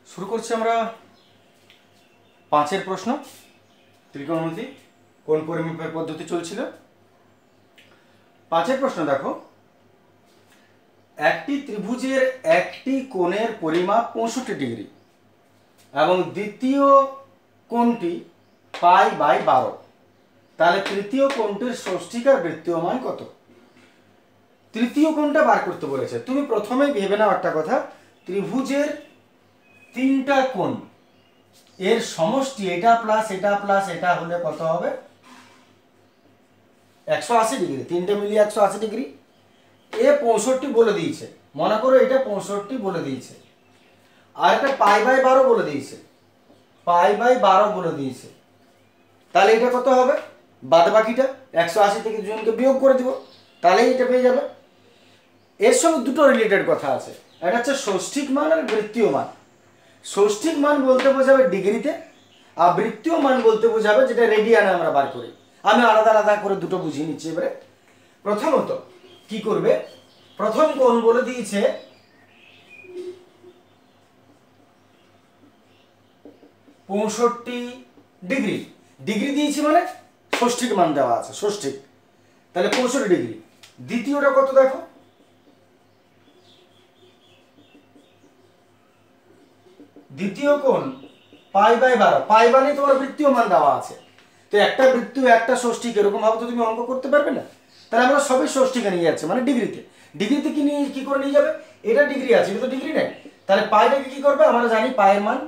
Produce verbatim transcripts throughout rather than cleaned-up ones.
শুরু করছি আমরা পাঁচের প্রশ্ন। ত্রিকোণমিতি কোন পরিমাপের পদ্ধতি চলছিল। পাঁচের প্রশ্ন দেখো, একটি ত্রিভুজের একটি কোণের পরিমাপ পঁয়ষট্টি ডিগ্রি এবং দ্বিতীয় কোণটি পাই বাই বারো, তাহলে তৃতীয় কোণটির ষষ্ঠিকার বৃত্তীয় মান কত? তৃতীয় কোণটা বার করতে বলেছে। তুমি প্রথমে ভেবে নাও একটা কথা, ত্রিভুজের তিনটা কোণ এর সমষ্টি এটা প্লাস এটা প্লাস এটা হলে কত হবে? একশো আশি ডিগ্রি। তিনটে মিলিয়ে একশো আশি ডিগ্রি। এ পঁয়ষট্টি বলে দিয়েছে, মনে করো এটা পঁয়ষট্টি বলে দিয়েছে, আর এটা পাই বাই বারো বলে দিয়েছে, পাই বাই বারো বলে দিয়েছে। তাহলে এটা কত হবে? বাদ বাকিটা একশো আশি থেকে দুজনকে বিয়োগ করে দিব, তাহলে এটা পেয়ে যাবে। এর সঙ্গে দুটো রিলেটেড কথা আছে, একটা হচ্ছে ষষ্ঠিক মান আর বৃত্তীয় মান। ষষ্ঠিক মান বলতে বোঝাবে ডিগ্রিতে, আর বৃত্তীয় মান বলতে বোঝাবে যেটা রেডিয়ানে আমরা বার করি। আমি আলাদা আলাদা করে দুটো বুঝিয়ে নিচ্ছি। এবারে প্রথমত কি করবে, প্রথম কোণ বলে দিয়েছে পঁয়ষট্টি ডিগ্রি। ডিগ্রি দিয়েছি মানে ষষ্ঠিক মান দেওয়া আছে, ষষ্ঠিক, তাহলে পঁয়ষট্টি ডিগ্রি। দ্বিতীয়টা কত দেখো, দ্বিতীয় কোণ পাই বাই বারো। পাই মানে তোমার বৃত্তীয় মান দেওয়া আছে, তো একটা বৃত্তীয় একটা ষষ্ঠিক এরকম ভাবে তো তুমি অঙ্ক করতে পারবে না। তাহলে আমরা সবই ষষ্ঠিকে নিয়ে যাচ্ছি, মানে ডিগ্রিতে। ডিগ্রিতে কি নিয়ে কি করে নিয়ে যাবে? এটা ডিগ্রি আছে, এটা তো ডিগ্রি নেই। তাহলে পাইটাকে কি করবে? আমরা জানি পায়ের মান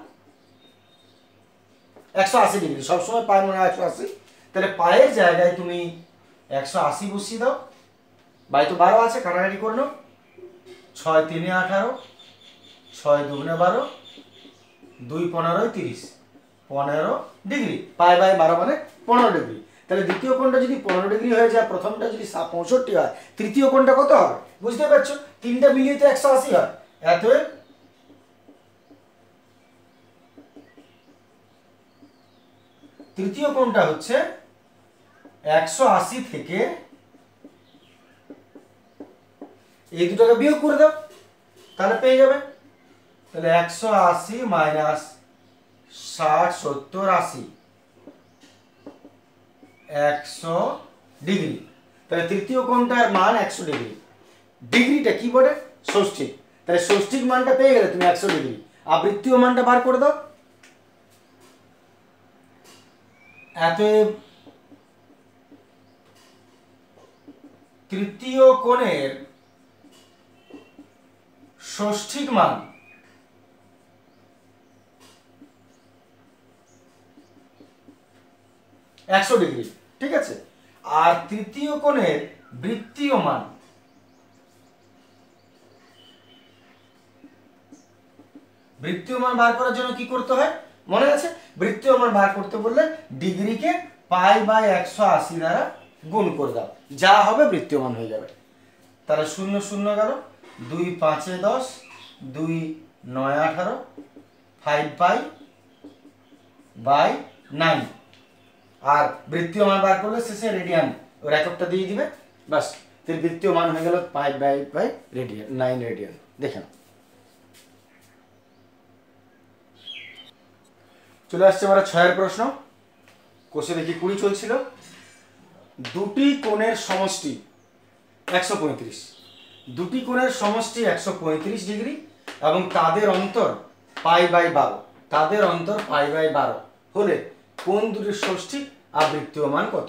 একশো আশি ডিগ্রি, সবসময় পায়ের মান একশো আশি। তাহলে পায়ের জায়গায় তুমি একশো আশি বসিয়ে দাও, বাই তো বারো আছে, কাটাকাটি করে নাও। ছয় তিনে আঠারো, ছয় দুগুণে বারো, দুই পনেরোয় তিরিশ, পনেরো ডিগ্রি। পাই বাই বারো মানে পনেরো ডিগ্রি। তাহলে দ্বিতীয় কোণটা যদি পনেরো ডিগ্রি হয়ে যায়, প্রথমটা যদি পঁয়ষট্টি হয়, তৃতীয় কোণটা কত হবে? বুঝতে পারছো? তিনটা মিলিয়ে তো একশো আশি হয়। অতএব তৃতীয় কোণটা হচ্ছে একশো আশি থেকে এই দুটাকে বিয়োগ করে দাও, তাহলে পেয়ে যাবে। তাহলে একশো আশি মাইনাস ষাট সত্তর আশি, একশো ডিগ্রি। তাহলে তৃতীয় কোণটার মান একশো ডিগ্রি। ডিগ্রিটা কি বলে? ষষ্ঠিক। তাহলে ষষ্ঠিক মানটা পেয়ে গেলে তুমি একশো ডিগ্রি, আর বৃত্তীয় মানটা বার করে দাও। অতএব তৃতীয় কোণের ষষ্ঠিক মান একশো ডিগ্রি, ঠিক আছে। আর তৃতীয় কোণের বৃত্তীয় মান বৃত্তীয় মান বার করার জন্য কি করতে হয় মনে আছে? বৃত্তীয় মান বার করতে বললে ডিগ্রিকে পাই বাই একশো আশি দ্বারা গুণ করে দাও, যা হবে বৃত্তীয় মান হয়ে যাবে। তাহলে শূন্য শূন্য গেল, দুই পাঁচে দশ, দুই নয় আঠারো, ফাইভ পাই বাই নাইন। আর বৃত্তীয় মান বার করলে শেষে রেডিয়ান ওর এককটা দিয়ে দিবে, বাস। তাহলে বৃত্তীয় মান হয়ে গেল pi by by radian, nine radian. দেখেন চলে আসছে আমরা ছয়ের প্রশ্ন। কোষে দেখি কুড়ি চলছিল। দুটি কোণের সমষ্টি একশো পঁয়ত্রিশ, দুটি কোণের সমষ্টি একশো পঁয়ত্রিশ ডিগ্রি এবং তাদের অন্তর পাই বাই বারো, তাদের অন্তর পাই বাই বারো হলে কোণ দুটির ষষ্ঠিক আর বৃত্তীয় মান কত?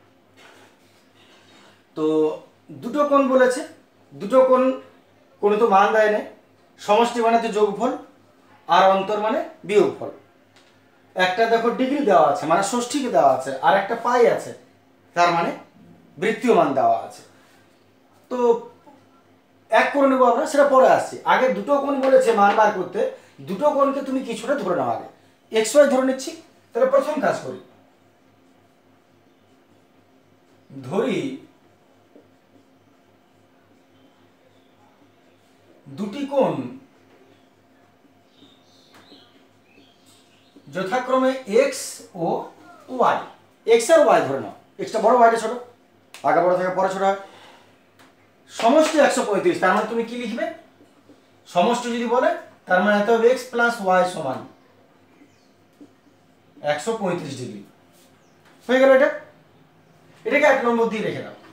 তো দুটো কোণ বলেছে, দুটো কোণ কোনো তো মান দেয় না। সমষ্টি মানে তো যোগফল, আর অন্তর মানে বিয়োগফল। একটা দেখো ডিগ্রি দেওয়া আছে মানে ষষ্ঠিকে দেওয়া আছে, আর একটা পাই আছে তার মানে বৃত্তীয় মান দেওয়া আছে। তো এক করে নেবো আমরা, সেটা পরে আসছি। আগে দুটো কোণ বলেছে মান বার করতে, দুটো কোণকে তুমি কিছুটা ধরে নাও। আগে এক্স ওয়াই ধরে নিচ্ছি। তাহলে প্রথম কাজ করি, ধরি দুটি কোণ যথাক্রমে এক্স ও ওয়াই। এক্স আর ওয়াই ধরে নাও, এক্সটা বড় ওয়াইটা ছোট, আগে বড় থেকে পরে ছোট হয়। সমষ্টি একশো পঁয়ত্রিশ, তার মানে তুমি কি লিখবে? সমষ্টি যদি বলে তার মানে এত হবে এক্স প্লাস ওয়াই সমান একশো পঁয়ত্রিশ ডিগ্রি। হয়ে গেল এটা, এটাকে এক নম্বর দিয়ে রেখে দাও।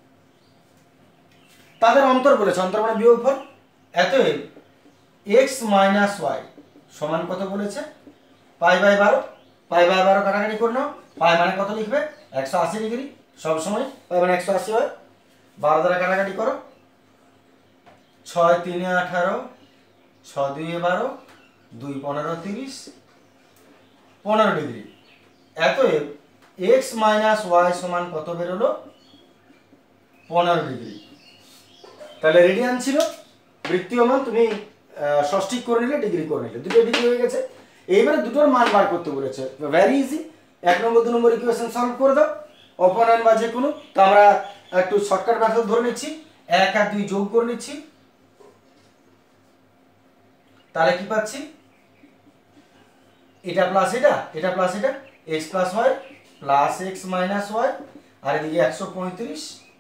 তাদের অন্তর বলেছে, অন্তর মানে বিয়োগফল। এতএব এক্স মাইনাস ওয়াই সমান কত বলেছে? পাই বাই বারো। পাই বাই বারো কাটাকাটি করে নাও। পাই মানে কত লিখবে? একশো আশি ডিগ্রি। সব সময় পাই মানে একশো আশি হয়। বারো দ্বারা কাটাকাটি করো। ছয় তিনে আঠারো, ছ দুইয়ে বারো, দুই পনেরো তিরিশ, পনেরো ডিগ্রি। এতএব এক্স মাইনাস ওয়াই সমান কত বেরোলো? পনেরো ডিগ্রি। তাহলে রেডিয়ান ছিল, বৃত্তীয় মান তুমি ষষ্ঠিক করে নিলে, ডিগ্রি করে নিলে, দুটো ডিগ্রি হয়ে গেছে। এইবারে দুটোর মান বার করতে বলেছে, ভেরি ইজি। এক নম্বর দু নম্বর ইকুয়েশন সলভ করে দাও, অপনয়ন বা যে কোনো। তো আমরা একটু শর্টকাট মেথড ধরে নিচ্ছি, এক আর দুই যোগ করে নিচ্ছি। তাহলে কি পাচ্ছি? এটা প্লাস এটা, এটা প্লাস এটা, x plus y plus x minus y, আর এদিকে একশো পঁয়ত্রিশ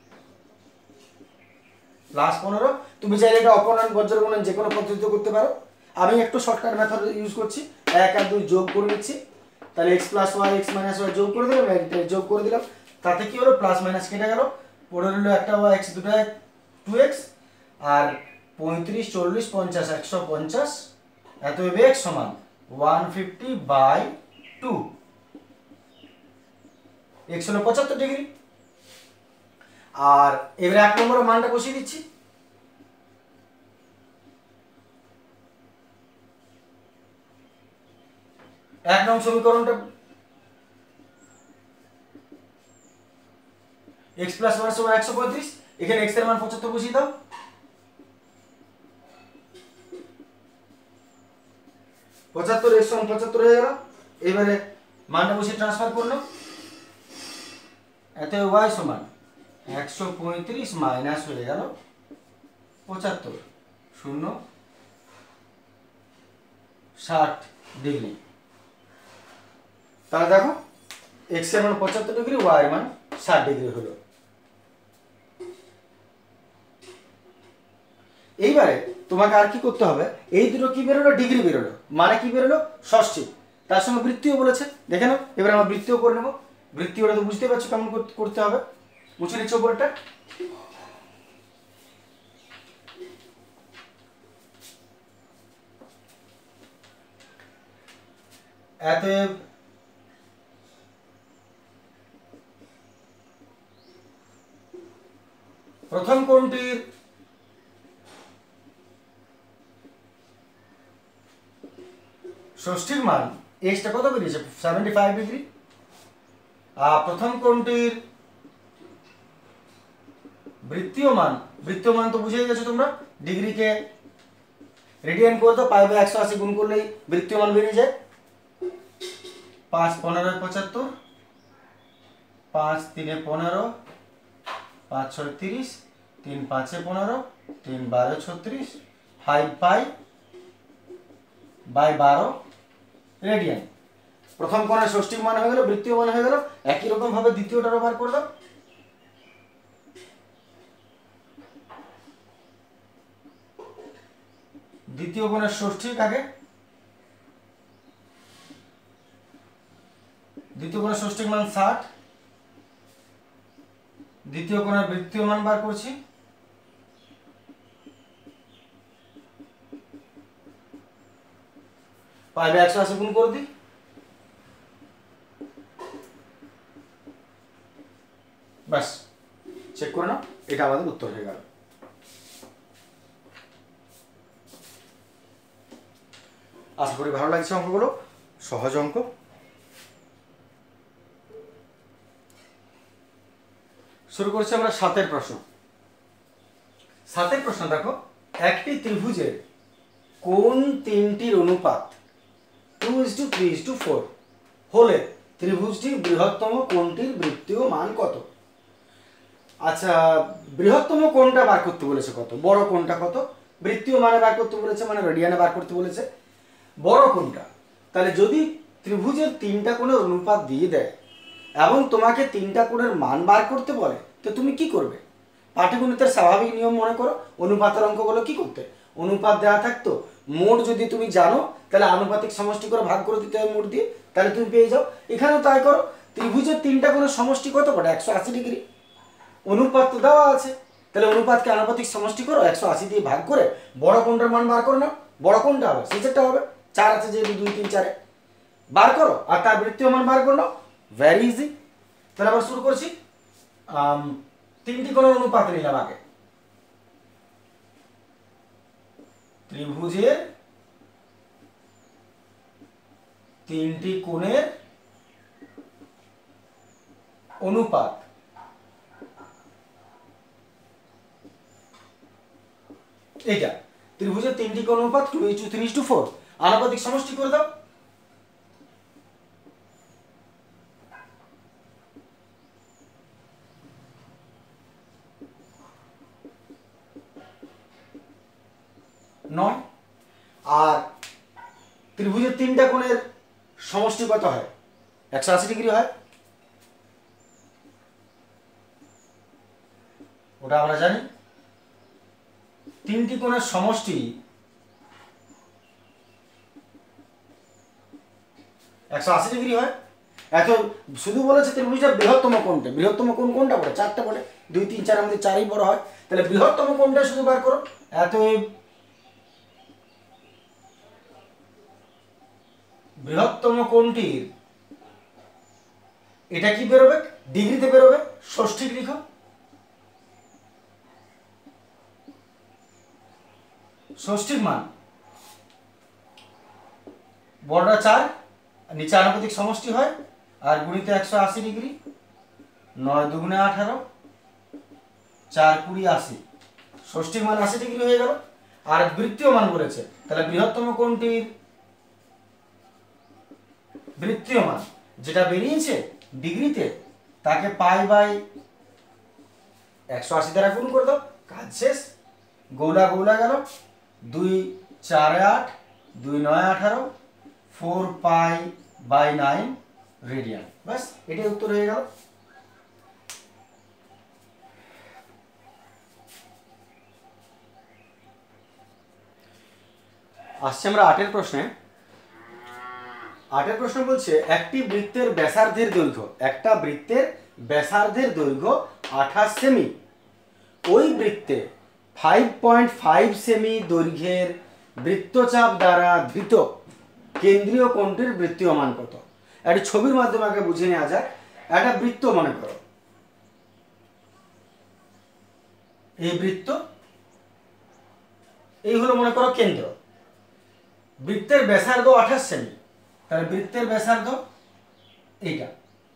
প্লাস পনেরো। তুমি চাইলে এটা অপনয়ন বজ্র গুণন যে কোনো পদ্ধতিতে করতে পারো। আমি একটু শর্টকাট মেথড ইউজ করছি, এক আর দুই যোগ করে নিচ্ছি। তাহলে x plus y x minus y যোগ করে দিলাম, এটা যোগ করে দিলাম। তাতে কি হলো? প্লাস মাইনাস কেটে গেল, পড়ে রইল একটা ওয়াই এক্স, দুটো টু এক্স, আর পঁয়ত্রিশ চল্লিশ পঞ্চাশ একশো পঞ্চাশ। এত এক্স সমান one fifty by two. X হলো পঁচাত্তর ডিগ্রি। আর এবারে এক নম্বরের মানটা বসিয়ে দিচ্ছি। এক নম্বর সমীকরণটা এক্স প্লাস ওয়াই সমান একশো পঁয়ত্রিশ, এখানে এক্স এর মান পঁচাত্তর বসিয়ে দাও। পঁচাত্তর এক্স সমান পঁচাত্তর হয়ে গেল। এবারে মানটা বসিয়ে ট্রান্সফার করলো। এত ওয়াই সমান একশো পঁয়ত্রিশ মাইনাস হয়ে গেল পঁচাত্তর, শূন্য ষাট ডিগ্রি। তাহলে দেখো এক্স এর মান পঁচাত্তর ডিগ্রি, ওয়াই এর মান ষাট ডিগ্রি হলো। এইবারে তোমাকে আর কি করতে হবে? এই দুটো কি বেরোলো? ডিগ্রি বেরোলো, মানে কি বেরোলো? ষষ্ঠী। তার সঙ্গে বৃত্তীয় বলেছে, দেখে নাও। এবার আমরা বৃত্তীয় করে নেবো। বৃত্তীয়টা তো বুঝতে পারছো কেমন করতে হবে। মুছে নিচ্ছ উপরটা। এতে প্রথম কোণটির ষষ্ঠীর মান এক্সটা কত বেরিয়েছে? Seventy five degree. আর প্রথম কোণটির বৃত্তীয় মান, বৃত্তীয় মান তো বুঝেই গেছো তোমরা, ডিগ্রিকে রেডিয়ান করে দাও, পাই বাই একশো আশি গুণ করলেই বৃত্তীয় মান বেরিয়ে যায়। পাঁচ পনেরো পঁচাত্তর, পাঁচ তিনে পনেরো, পাঁচ ছয় তিরিশ, তিন পাঁচে পনেরো, তিন বারো ছত্রিশ, ফাইভ পাই বাই বারো রেডিয়ান। প্রথম কোণের ষষ্ঠী মান হয়ে গেল, বৃত্তীয় মান হয়ে গেল। একই রকম ভাবে দ্বিতীয়টারও বার করে দাও। দ্বিতীয় কোণের ষষ্ঠী কাকে? দ্বিতীয় কোণের ষষ্ঠীর মান ষাট। দ্বিতীয় কোণের বৃত্তীয় মান বার করছি। পাই বাই একশো আশি গুণ করে দিই। ব্যাস, চেক করে নাও, এটা আমাদের উত্তর হয়ে গেল। আশা করি ভালো লাগছে অঙ্কগুলো, সহজ অঙ্ক। শুরু করছি আমরা সাতের প্রশ্ন। সাতের প্রশ্ন দেখো, একটি ত্রিভুজের কোন তিনটির অনুপাত two is to three is to four হলে ত্রিভুজটির বৃহত্তম কোণটির বৃত্তীয় মান কত? আচ্ছা, বৃহত্তম কোণটা বার করতে বলেছে কত, বড় কোণটা কত? বৃত্তীয় মানে বার করতে বলেছে, মানে রেডিয়ানে বার করতে বলেছে বড় কোণটা। তাহলে যদি ত্রিভুজের তিনটা কোণের অনুপাত দিয়ে দেয় এবং তোমাকে তিনটা কোণের মান বার করতে বলে, তো তুমি কি করবে? পাটিগণিতের স্বাভাবিক নিয়ম মনে করো, অনুপাতের অঙ্কগুলো কি করতে, অনুপাত দেওয়া থাকতো, মোট যদি তুমি জানো তাহলে আনুপাতিক সমষ্টি করে ভাগ করে দিতে হবে মোট দিয়ে, তাহলে তুমি পেয়ে যাও। এখানেও তাই করো, ত্রিভুজের তিনটা কোণের সমষ্টি কত পড়ে, একশো আশি ডিগ্রি, অনুপাত তো দেওয়া আছে, তাহলে অনুপাতকে আনুপাতিক সমষ্টি করো, একশো আশি দিয়ে ভাগ করে বড় কোণটার মান বার করে নাও, বড় কোণটা হবে সেটা হবে, চার আছে যেহেতু দুই তিন চারে বার করো, আর তার বৃত্তীয় মান বার করে নাও, ভেরি ইজি। তাহলে আবার শুরু করছি, তিনটি কোণের অনুপাত নিলাম আগে, ত্রিভুজের তিনটি কোণের অনুপাত, এইটা ত্রিভুজের তিনটি কোণ অনুপাত two is to three is to four, আনুপাতিক সমষ্টি করে দাও। নয়। আর ত্রিভুজের তিনটা কোণের সমষ্টি কত হয়, একশো আশি ডিগ্রি হয়, ওটা আমরা জানি। তিনটি কোণের সমষ্টি একশো আশি ডিগ্রি হয়। এত শুধু বলেছে ত্রিভুজটা বৃহত্তম কোণটা, বৃহত্তম কোণ কোনটা বলে, চারটা বলে, দুই তিন চার আমাদের চারই বড় হয়, তাহলে বৃহত্তম কোণটা শুধু বার করো, এত বৃহত্তম কোণটির এটা কি বেরোবে, ডিগ্রিতে বেরোবে, ষষ্ঠিক লিখো, ষষ্ঠিক মান বড়টা চার, নিচে আনুপাতিক সমষ্টি হয়, আর গুণিত একশো আশি ডিগ্রি, নয় দুগুণে আঠারো, চার কুড়ি আশি, ষষ্ঠিক মান আশি ডিগ্রি হয়ে গেল। আর বৃত্তীয় মান বলেছে, তাহলে বৃহত্তম কোণটির বৃত্তীয় মান যেটা বেরিয়েছে ডিগ্রিতে, তাকে পাই বাই একশো আশি দ্বারা গুণ করে দাও, কাজ শেষ। গৌলা গৌলা গেল, দুই চারে আট, দুই নয় আঠারো, four pi by nine radian, ব্যাস এটাই উত্তর হয়ে গেল। আসছে আমরা আটের প্রশ্নে। আটের প্রশ্ন বলছে একটি বৃত্তের ব্যাসার্ধের দৈর্ঘ্য, একটা বৃত্তের ব্যাসার্ধের দৈর্ঘ্য আঠাশ সেমি, ওই বৃত্তে ফাইভ পয়েন্ট ফাইভ সেমি দৈর্ঘ্যের বৃত্তচাপ দ্বারা ধৃত কেন্দ্রীয় কোণটির বৃত্তীয় মান কত। একটি ছবির মাধ্যমে আগে বুঝে নেওয়া যাক। একটা বৃত্ত মনে করো, এই বৃত্ত, এই হলো মনে করো কেন্দ্র, বৃত্তের ব্যাসার্ধ আঠাশ সেমি, তাহলে বৃত্তের ব্যাসার্ধ এইটা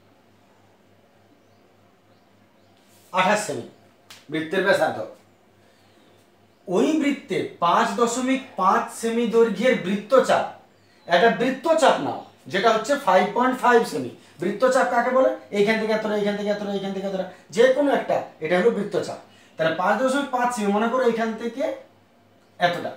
আঠাশ সেমি বৃত্তের ব্যাসার্ধ, ওই বৃত্তে পাঁচ দশমিক পাঁচ সেমি দৈর্ঘ্যের বৃত্তচাপ, একটা বৃত্তচাপ নাও যেটা হচ্ছে ফাইভ পয়েন্ট ফাইভ সেমি। বৃত্তচাপ কাকে বলে, এইখান থেকে এতটা, এইখান থেকে এতটা, এইখান থেকে এতটা, যে কোনো একটা, এটা হলো বৃত্তচাপ। তাহলে পাঁচ দশমিক পাঁচ সেমি মনে করো এইখান থেকে এতটা,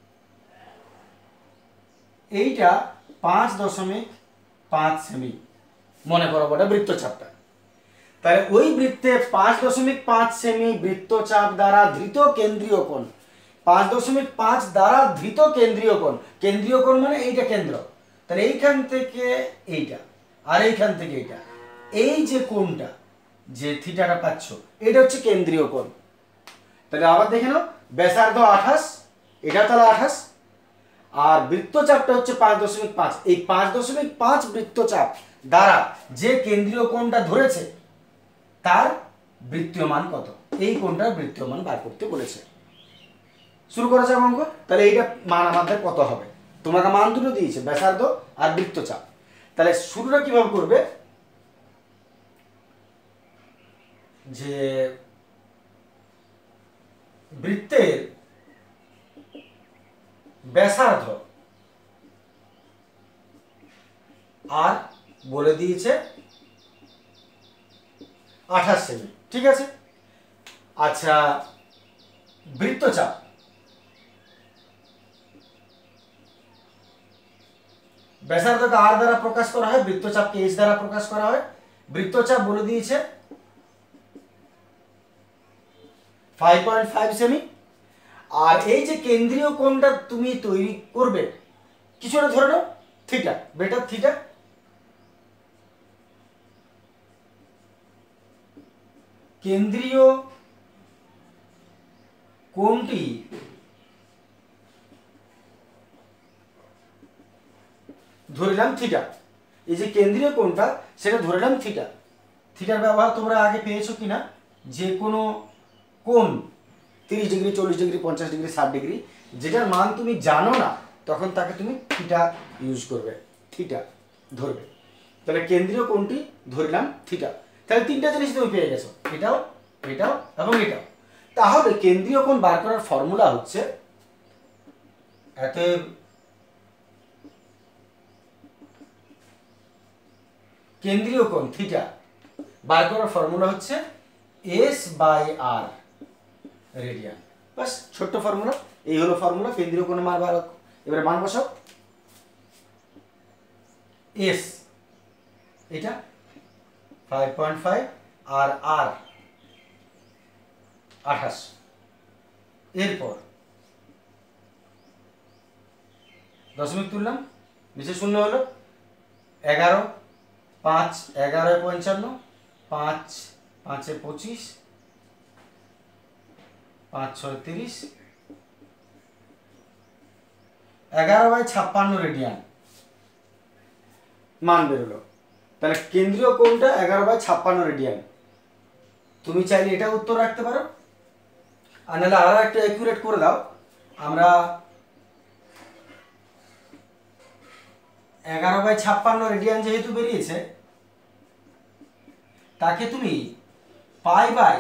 এইটা পাঁচ দশমিক পাঁচ সেমি মনে করো ওটা বৃত্তচাপটা। তাহলে ওই বৃত্তে পাঁচ দশমিক পাঁচ সেমি বৃত্তচাপ দ্বারা ধৃত কেন্দ্রীয় কোণ, পাঁচ দশমিক পাঁচ দ্বারা ধৃত কেন্দ্রীয় কোণ, কেন্দ্রীয় কোণ মানে এইটা কেন্দ্র, তাহলে এইখান থেকে এইটা আর এইখান থেকে এইটা, এই যে কোণটা যে থিটাটা পাচ্ছ এটা হচ্ছে কেন্দ্রীয় কোণ। তাহলে আবার দেখে নাও, ব্যাসার্ধ আঠাশ, এটা তাহলে আঠাশ, আর বৃত্তচাপটা হচ্ছে পাঁচ দশমিক পাঁচ, এই পাঁচ দশমিক পাঁচ বৃত্তচাপ দ্বারা যে কেন্দ্রীয় কোণটা ধরেছে তার বৃত্তীয় মান কত, এই কোণটার বৃত্তীয় মান বার করতে বলেছে। শুরু করা যাক অঙ্ক। তাহলে এইটা মান আমাদের কত হবে, তোমাকে মান দুটো দিয়েছে, ব্যাসার্ধ আর বৃত্তচাপ। তাহলে শুরুটা কিভাবে করবে, যে বৃত্তের ব্যাসার্ধ আর বলে দিয়েছে আঠাশ সেমি, ঠিক আছে। আচ্ছা, বৃত্তচাপ, ব্যাসার্ধকে আর দ্বারা প্রকাশ করা হয়, বৃত্তচাপকে এইচ দ্বারা প্রকাশ করা হয়। বৃত্তচাপ বলে দিয়েছে ফাইভ পয়েন্ট ফাইভ সেমি। আর এই যে কেন্দ্রীয় কোণটা তুমি তৈরি করবে কিছুটা ধরে নাও থিটা, বেটার থিটা, কেন্দ্রীয় কোণটি ধরলাম থিটা। এই যে কেন্দ্রীয় কোণটা সেটা ধরলাম থিটা। থিটার ব্যবহার তোমরা আগে পেয়েছো কিনা, যে কোনো কোণ তিরিশ ডিগ্রি, চল্লিশ ডিগ্রি, পঞ্চাশ ডিগ্রি, ষাট ডিগ্রি, যেটার মান তুমি জানো না তখন তাকে তুমি থিটা ইউজ করবে, থিটা ধরবে। তাহলে কেন্দ্রীয় কোণটি ধরলাম থিটা। তাহলে তিনটা জিনিস তুমি পেয়ে গেছো, এটাও, এটাও এবং এটাও। তাহলে কেন্দ্রীয় কোণ বার করার ফর্মুলা হচ্ছে, অতএব কেন্দ্রীয় কোণ থিটা বার করার ফর্মুলা হচ্ছে এস বাই আর রেডিয়ান। বাস, ছোট্ট ফর্মুলা, এই হলো ফর্মুলা কেন্দ্রীয় কোণের মান বার। এবারে মান বসাও। এস এটা ফাইভ পয়েন্ট ফাইভ আর আর আঠাশ। এরপর দশমিক তুললাম, নিচে শূন্য হলো, এগারো, পাঁচ, এগারো পঞ্চান্ন, পাঁচ পাঁচে পঁচিশ, পাঁচ ছয় তিরিশ, এগারো বাই ছাপ্পান্ন রেডিয়ান মান বেরোলো। তাহলে কেন্দ্রীয় কোণটা এগারো বাই ছাপ্পান্ন রেডিয়ান। তুমি চাইলে এটা উত্তর রাখতে পারো, আর নাহলে আরো একটা অ্যাকুরেট করে দাও। আমরা এগারো বাই ছাপ্পান্ন রেডিয়ান যেহেতু বেরিয়েছে, তাকে তুমি পাই বাই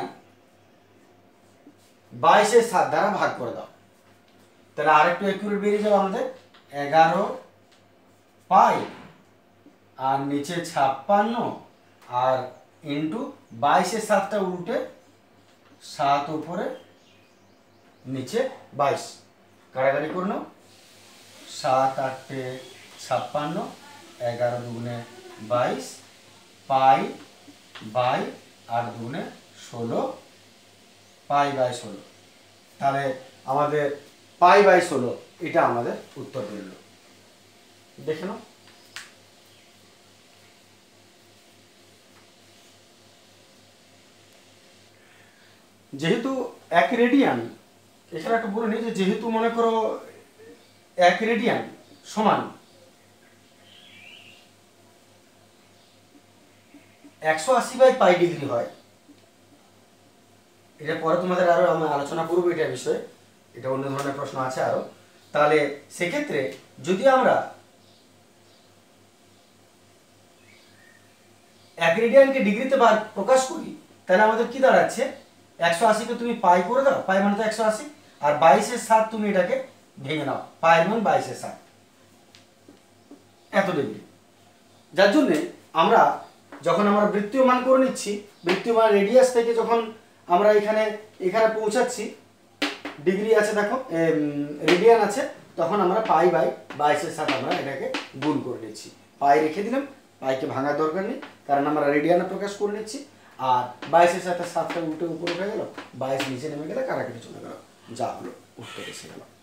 বাইশের সাত দ্বারা ভাগ করে দাও। তাহলে আরেকটু অ্যাকুরেট বেরিয়ে যাবে আমাদের, এগারো পাই আর নিচে ছাপ্পান্ন আর ইন্টু বাইশের সাতটা উল্টে সাত উপরে নিচে বাইশ, কাটাকাটি করে নাও, সাত আটে ছাপ্পান্ন, এগারো দুগুণে বাইশ, পাই বাই আট দুগুণে ষোলো, পাই বাই ষোলো। তাহলে আমাদের পাই বাই ষোলো এটা আমাদের উত্তর বেরোলো। দেখে নাও। যেহেতু এক রেডিয়ান, এখানে একটা বলে নিই যে যেহেতু মনে করো এক রেডিয়ান সমান একশো আশি বাই পাই ডিগ্রি হয়, এটা পরে তোমাদের আরো আমি আলোচনা করবো এটা বিষয়ে, এটা অন্য ধরনের প্রশ্ন আছে আরো। তাহলে সেক্ষেত্রে যদি আমরা এক রেডিয়ানকে ডিগ্রিতে প্রকাশ করি, তাহলে আমাদের কি দাঁড়াচ্ছে, একশো আশিকে তুমি পাই করে দাও, পাই মানে তো একশো আশি, আর বাইশের সাত তুমি এটাকে ভেঙে নাও, পায়ের মান বাইশের সাত, এত ডিগ্রি। যার জন্যে আমরা যখন আমরা বৃত্তীয় মান করে নিচ্ছি, বৃত্তীয় মান রেডিয়াস থেকে যখন আমরা এখানে এখানে পৌঁছাচ্ছি, ডিগ্রি আছে দেখো, রেডিয়ান আছে, তখন আমরা পাই বাই বাইশের সাথে আমরা এটাকে গুণ করে নিচ্ছি। পাই রেখে দিলাম, পাইকে ভাঙার দরকার নেই, কারণ আমরা রেডিয়ানে প্রকাশ করে নিচ্ছি। আর বাইশের সাথে সাতটা উল্টে উপরে উঠে গেল, বাইশ নিচে নেমে গেলে কাটাকাটি চলে গেল, যা হলো উত্তর এসে গেল।